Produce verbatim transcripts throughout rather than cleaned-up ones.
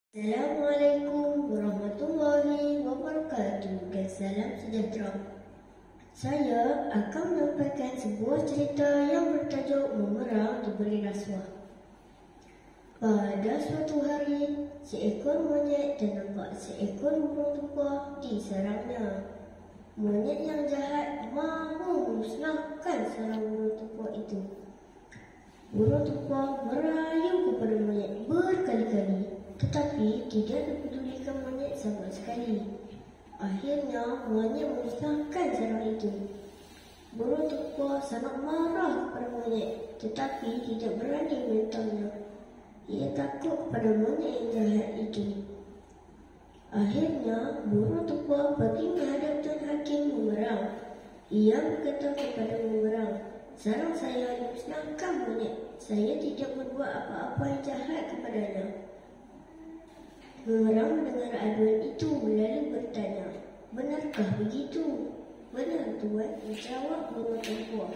Assalamualaikum warahmatullahi wabarakatuh dan salam sejahtera. Saya akan menyampaikan sebuah cerita yang bertajuk Memerang Diberi Rasuah. Pada suatu hari, seekor monyet ternampak seekor burung tumpah di sarangnya. Monyet yang jahat mahu musnahkan sarang burung tumpah itu. Burung tumpah merayu kepada monyet berkali-kali, tetapi tidak dipedulikan monyet sama sekali. Akhirnya, monyet memusnahkan sarang itu. Burung tumpah sangat marah kepada monyet, tetapi tidak berani menentangnya. Ia takut kepada monyet yang jahat itu. Akhirnya, burung tumpah pergi menghadap Tuan Hakim Memerang. Ia berkata kepada Memerang, "Sarang saya dimusnahkan monyet. Saya tidak berbuat apa-apa yang jahat kepadanya." Memerang mendengar aduan itu lalu bertanya, "Benarkah begitu?" "Benar, Tuan," menjawab burung tumpah.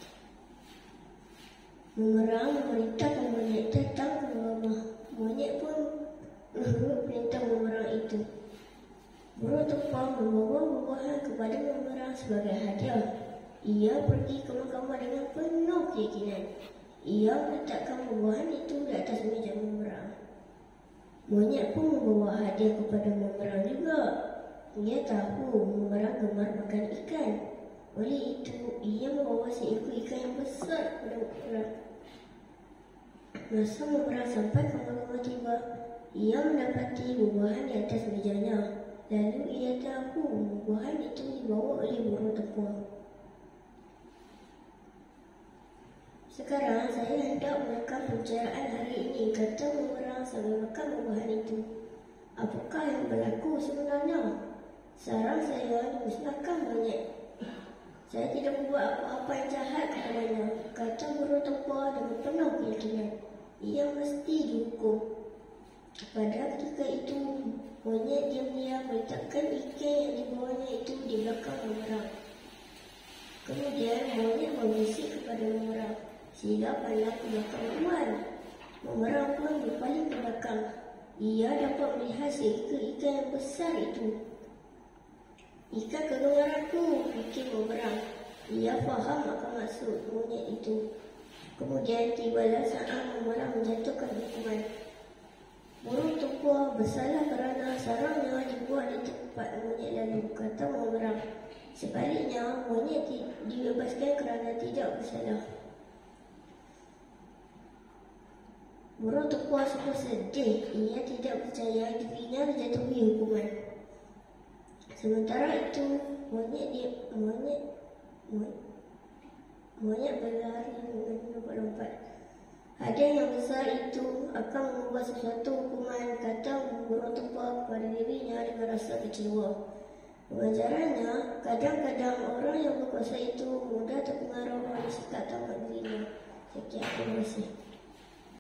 Memerang memerintahkan monyet datang ke rumah. Monyet pun menurut perintah Memerang itu. Burung tumpah membawa buah-buahan kepada Memerang sebagai hadiah. Ia pergi ke mahkamah dengan penuh keyakinan. Ia meletakkan buah-buahan itu di atas meja Memerang. Monyet pun membawa hadiah kepada Memerang juga. Ia tahu Memerang gemar makan ikan. Oleh itu, ia membawa seekor ikan yang besar kepada Memerang. Masa Memerang sampai ke mahkamah tiba, ia mendapati buah-buahan di atas mejanya. Lalu ia tahu buah-buahan itu dibawa oleh burung tumpah. "Sekarang saya hendak merekam pembicaraan hari ini," kata Memerang sambil makan buah-buahan itu. "Apakah yang berlaku sebenarnya?" "Sarang saya dimusnahkan monyet. Saya tidak membuat apa-apa yang jahat kepadanya," kata burung tumpah dengan penuh keyakinan. "Ia mesti dihukum." Pada ketika itu, monyet diam-diam meletakkan ikan yang dibawanya itu di belakang Memerang. Kemudian monyet berbisik kepada Memerang, "Sila pandang ke belakang tuan." Memerang pun berpaling ke belakang. Ia dapat melihat seekor ikan yang besar itu. "Ikan kegemaranku," fikir Memerang. Ia faham apa maksud monyet itu. Kemudian tibalah saat Memerang menjatuhkan hukuman. "Burung tumpah bersalah kerana sarangnya dibuat di tempat monyet lalu," kata Memerang. "Sebaliknya, monyet dibebaskan kerana tidak bersalah." Burung tumpah semua sedih. Ia tidak percaya dirinya dijatuhi hukuman. Sementara itu, monyet dia monyet monyet, monyet berlari dengan lompat-lompat. "Hadiah yang besar itu akan mengubah sesuatu hukuman," kata burung tumpah kepada dirinya dengan rasa kecewa. Pengajarannya, kadang-kadang orang yang berkuasa itu mudah terpengaruh oleh sikap tamak dirinya. Sekian, terima kasih.